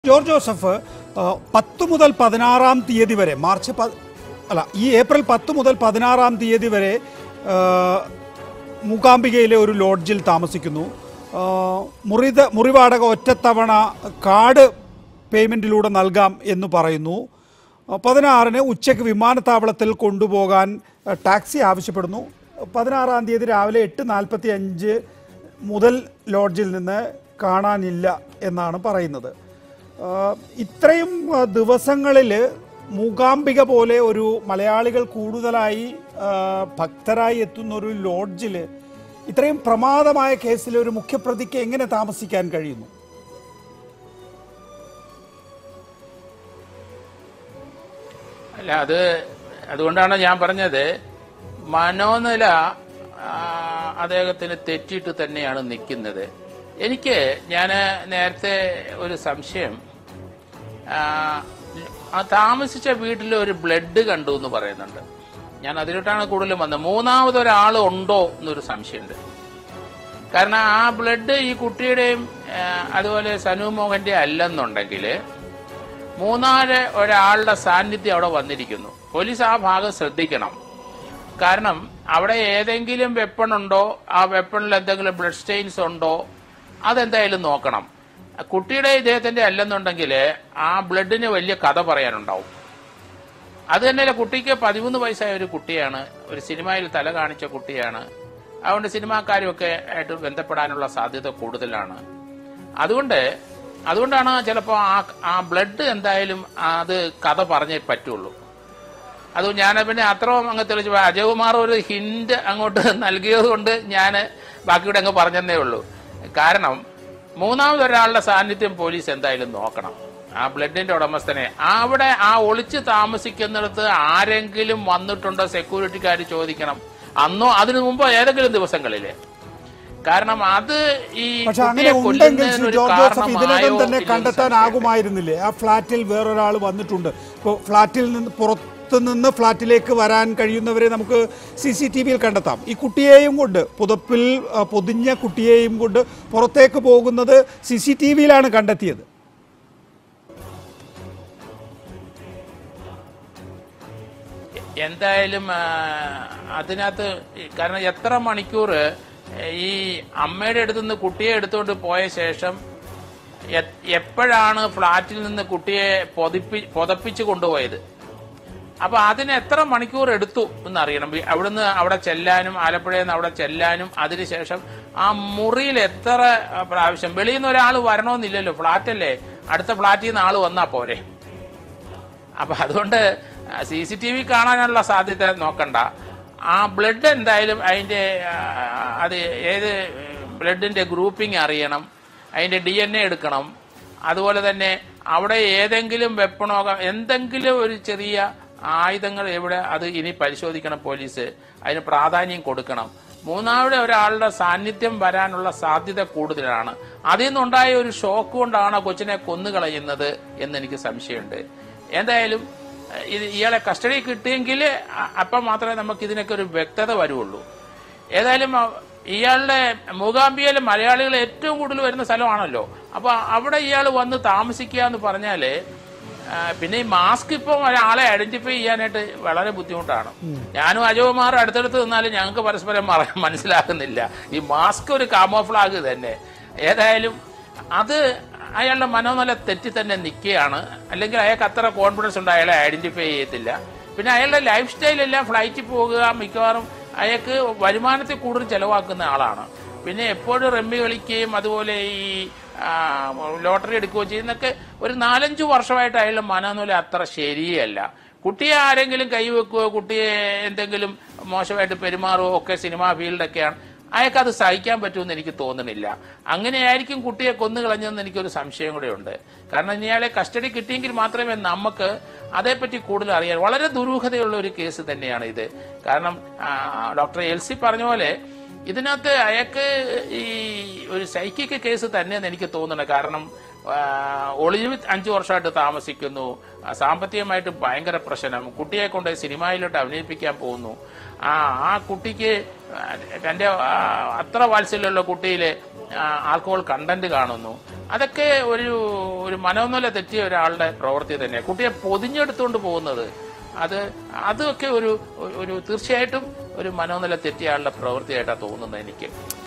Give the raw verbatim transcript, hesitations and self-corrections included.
George Joseph പത്ത് മുതൽ പതിനാറാം തീയതി വരെ മാർച്ച് അല്ല ഈ ഏപ്രിൽ പത്ത് മുതൽ പതിനാറാം തീയതി വരെ മൂകാംബികയിലെ ഒരു ലോഡ്ജിൽ താമസിക്കുന്നു. മുറി മുറിവാടക ഒറ്റത്തവണ കാർഡ് പേയ്മെൻറ്റിലൂടെ നൽകാം എന്ന് പറയുന്നു. പതിനാറിന് ഉച്ചയ്ക്ക് വിമാനത്താവളത്തിൽ കൊണ്ടുപോകാൻ ടാക്സി ആവശ്യപ്പെടുന്നു. പതിനാറാം തീയതി രാവിലെ എട്ട് നാൽപ്പത്തി അഞ്ച് മുതൽ ലോഡ്ജിൽ നിന്ന് കാണാനില്ല എന്നാണ് പറയുന്നത്. ഇത്രയും ദിവസങ്ങളിൽ മൂകാംബിക പോലെ ഒരു മലയാളികൾ കൂടുതലായി ഭക്തരായി എത്തുന്ന ഒരു ലോഡ്ജിൽ ഇത്രയും പ്രമാദമായ കേസിൽ ഒരു മുഖ്യപ്രതിക്ക് എങ്ങനെ താമസിക്കാൻ കഴിയുന്നു? അല്ല, അത് അതുകൊണ്ടാണ് ഞാൻ പറഞ്ഞത്, മനോനില അദ്ദേഹത്തിന് തെറ്റിയിട്ട് തന്നെയാണ് നിൽക്കുന്നത്. എനിക്ക് ഞാൻ നേരത്തെ ഒരു സംശയം, താമസിച്ച വീട്ടിൽ ഒരു ബ്ലഡ് കണ്ടു എന്ന് പറയുന്നുണ്ട്. ഞാൻ അതിലോട്ടാണ് കൂടുതലും വന്നത്. മൂന്നാമതൊരാൾ ഉണ്ടോ എന്നൊരു സംശയമുണ്ട്. കാരണം ആ ബ്ലഡ് ഈ കുട്ടിയുടെയും അതുപോലെ സനു മോഹന്റെ അല്ലെന്നുണ്ടെങ്കിൽ മൂന്നാല് ഒരാളുടെ സാന്നിധ്യം അവിടെ വന്നിരിക്കുന്നു. പോലീസ് ആ ഭാഗം ശ്രദ്ധിക്കണം. കാരണം അവിടെ ഏതെങ്കിലും വെപ്പൺ ഉണ്ടോ, ആ വെപ്പണിൽ എന്തെങ്കിലും ബ്ലഡ് സ്റ്റെയിൻസ് ഉണ്ടോ, അതെന്തായാലും നോക്കണം. കുട്ടിയുടെ ഇദ്ദേഹത്തിന്റെ അല്ലെന്നുണ്ടെങ്കിൽ ആ ബ്ലഡിന് വലിയ കഥ പറയാനുണ്ടാവും. അത് തന്നെയല്ല, കുട്ടിക്ക് പതിമൂന്ന് വയസ്സായ ഒരു കുട്ടിയാണ്, ഒരു സിനിമയിൽ തല കാണിച്ച കുട്ടിയാണ്. അതുകൊണ്ട് സിനിമാക്കാരുമൊക്കെ ആയിട്ട് ബന്ധപ്പെടാനുള്ള സാധ്യത കൂടുതലാണ്. അതുകൊണ്ട് അതുകൊണ്ടാണ് ചിലപ്പോൾ ആ ആ ബ്ലഡ് എന്തായാലും അത് കഥ പറഞ്ഞേ പറ്റുള്ളൂ. അത് ഞാൻ പിന്നെ അത്രയും അങ്ങ് തെളിച്ചു. അജയകുമാർ ഒരു ഹിന്റ് അങ്ങോട്ട് നൽകിയത് കൊണ്ട് ഞാൻ ബാക്കിയുടെ അങ്ങ് പറഞ്ഞതേ ഉള്ളൂ. കാരണം മൂന്നാമതൊരാളുടെ സാന്നിധ്യം പോലീസ് എന്തായാലും നോക്കണം. ആ ബ്ലഡിന്റെ ഉടമസ്ഥനെ അവിടെ ആ ഒളിച്ച് താമസിക്കുന്നിടത്ത് ആരെങ്കിലും വന്നിട്ടുണ്ടോ സെക്യൂരിറ്റിക്കാർ ചോദിക്കണം. അന്നോ അതിനു മുമ്പോ ഏതെങ്കിലും ദിവസങ്ങളില്. കാരണം അത് ഈ ഇതിനകം തന്നെ കണ്ടെത്താനാകുമായിരുന്നില്ലേ? ആ ഫ്ളാറ്റിൽ വേറൊരാൾ വന്നിട്ടുണ്ട്. ഇപ്പോൾ ഫ്ളാറ്റിൽ നിന്ന് പുറത്ത് നിന്ന് ഫ്ളാറ്റിലേക്ക് വരാൻ കഴിയുന്നവരെ നമുക്ക് സി സി ടി വിയിൽ കണ്ടെത്താം. ഈ കുട്ടിയെയും കൊണ്ട്, പുതപ്പിൽ പൊതിഞ്ഞ കുട്ടിയെയും കൊണ്ട് പുറത്തേക്ക് പോകുന്നത് സി സി ടി വിയിലാണ് കണ്ടെത്തിയത്. എന്തായാലും അതിനകത്ത് കാരണം എത്ര മണിക്കൂർ ഈ അമ്മയുടെ അടുത്തുനിന്ന് കുട്ടിയെ എടുത്തുകൊണ്ട് പോയ ശേഷം എപ്പോഴാണ് ഫ്ളാറ്റിൽ നിന്ന് കുട്ടിയെ പൊതിപ്പി പൊതപ്പിച്ച് കൊണ്ടുപോയത്? അപ്പൊ അതിന് എത്ര മണിക്കൂർ എടുത്തു എന്നറിയണം. അവിടുന്ന് അവിടെ ചെല്ലാനും ആലപ്പുഴയിൽ നിന്ന് അവിടെ ചെല്ലാനും അതിനുശേഷം ആ മുറിയിൽ എത്ര പ്രാവശ്യം. വെളിയിൽ നിന്ന് ഒരാൾ വരണമെന്നില്ലല്ലോ, ഫ്ളാറ്റല്ലേ, അടുത്ത ഫ്ളാറ്റിൽ നിന്ന് ആള് വന്നാ പോരെ. അപ്പൊ അതുകൊണ്ട് സി സി ടി വി കാണാനുള്ള സാധ്യത നോക്കണ്ട. ആ ബ്ലഡ് എന്തായാലും അതിന്റെ അത് ഏത് ബ്ലഡിന്റെ ഗ്രൂപ്പിംഗ് അറിയണം, അതിന്റെ ഡി എൻ എ എടുക്കണം. അതുപോലെ തന്നെ അവിടെ ഏതെങ്കിലും വെപ്പണോ എന്തെങ്കിലും ഒരു ചെറിയ ആയുധങ്ങൾ എവിടെ, അത് ഇനി പരിശോധിക്കണം പോലീസ്. അതിന് പ്രാധാന്യം കൊടുക്കണം. മൂന്നാമത് ഒരാളുടെ സാന്നിധ്യം വരാനുള്ള സാധ്യത കൂടുതലാണ്. അതിൽ നിന്നുണ്ടായ ഒരു ഷോക്ക് കൊണ്ടാണ് കൊച്ചിനെ കൊന്നുകളയുന്നത് എന്നെനിക്ക് സംശയമുണ്ട്. എന്തായാലും ഇത് ഇയാളെ കസ്റ്റഡി കിട്ടിയെങ്കിൽ അപ്പം മാത്രമേ നമുക്ക് ഇതിനൊക്കെ ഒരു വ്യക്തത വരുള്ളൂ. ഏതായാലും ഇയാളുടെ മൂകാംബികയിൽ മലയാളികൾ ഏറ്റവും കൂടുതൽ വരുന്ന സ്ഥലമാണല്ലോ. അപ്പൊ അവിടെ ഇയാൾ വന്ന് താമസിക്കുക എന്ന് പറഞ്ഞാല് പിന്നെ ഈ മാസ്ക് ഇപ്പം ഒരാളെ ഐഡന്റിഫൈ ചെയ്യാനായിട്ട് വളരെ ബുദ്ധിമുട്ടാണ്. ഞാനും അജയകുമാറും അടുത്തടുത്ത് നിന്നാലും ഞങ്ങൾക്ക് പരസ്പരം മനസ്സിലാകുന്നില്ല. ഈ മാസ്ക് ഒരു കാമോഫ്ലാഗ് തന്നെ. ഏതായാലും അത് അയാളുടെ മനോനില തെറ്റി തന്നെ നിൽക്കുകയാണ്. അല്ലെങ്കിൽ അയാൾക്ക് അത്ര കോൺഫിഡൻസ് ഉണ്ട്, അയാളെ ഐഡന്റിഫൈ ചെയ്യത്തില്ല. പിന്നെ അയാളുടെ ലൈഫ് സ്റ്റൈലെല്ലാം ഫ്ലൈറ്റിൽ പോകുക, മിക്കവാറും അയാൾക്ക് വരുമാനത്തിൽ കൂടുതൽ ചെലവാക്കുന്ന ആളാണ്. പിന്നെ എപ്പോഴും റമ്മി കളിക്കുകയും അതുപോലെ ഈ ലോട്ടറി എടുക്കുകയും ചെയ്യുന്നൊക്കെ ഒരു നാലഞ്ചു വർഷമായിട്ട് അയാളുടെ മനോനില അത്ര ശരിയല്ല. കുട്ടിയെ ആരെങ്കിലും കൈവെക്കുകയോ കുട്ടിയെ എന്തെങ്കിലും മോശമായിട്ട് പെരുമാറുകയോ ഒക്കെ സിനിമാ ഫീൽഡൊക്കെയാണ്. അയാൾക്ക് അത് സഹിക്കാൻ പറ്റുമെന്ന് എനിക്ക് തോന്നുന്നില്ല. അങ്ങനെയായിരിക്കും കുട്ടിയെ കൊന്നുകളഞ്ഞതെന്ന് എനിക്കൊരു സംശയം കൂടെ ഉണ്ട്. കാരണം ഇയാളെ കസ്റ്റഡി കിട്ടിയെങ്കിൽ മാത്രമേ നമുക്ക് അതേപ്പറ്റി കൂടുതൽ അറിയാൻ. വളരെ ദുരൂഹതയുള്ള ഒരു കേസ് തന്നെയാണ് ഇത്. കാരണം ഡോക്ടർ എൽസി പറഞ്ഞ പോലെ ഇതിനകത്ത് അയാൾക്ക് ഈ ഒരു സൈക്കിക് കേസ് തന്നെയെന്ന് എനിക്ക് തോന്നുന്നത്. കാരണം ഒളിവിൽ അഞ്ചു വർഷമായിട്ട് താമസിക്കുന്നു, സാമ്പത്തികമായിട്ട് ഭയങ്കര പ്രശ്നം, കുട്ടിയെ കൊണ്ട് സിനിമയിലോട്ട് അഭിനയിപ്പിക്കാൻ പോകുന്നു. ആ ആ കുട്ടിക്ക് തന്റെ അത്ര വാത്സല്യമുള്ള കുട്ടിയിലെ ആൽക്കഹോൾ കണ്ടന്റ് കാണുന്നു. അതൊക്കെ ഒരു ഒരു മനോനില തെറ്റിയ ഒരാളുടെ പ്രവൃത്തി തന്നെയാണ്. കുട്ടിയെ പൊതിഞ്ഞെടുത്തുകൊണ്ട് പോകുന്നത് അത് അതൊക്കെ ഒരു ഒരു തീർച്ചയായിട്ടും ഒരു മനോനില തെറ്റിയ ആളുടെ പ്രവൃത്തിയായിട്ടാണ് തോന്നുന്നത് എനിക്ക്.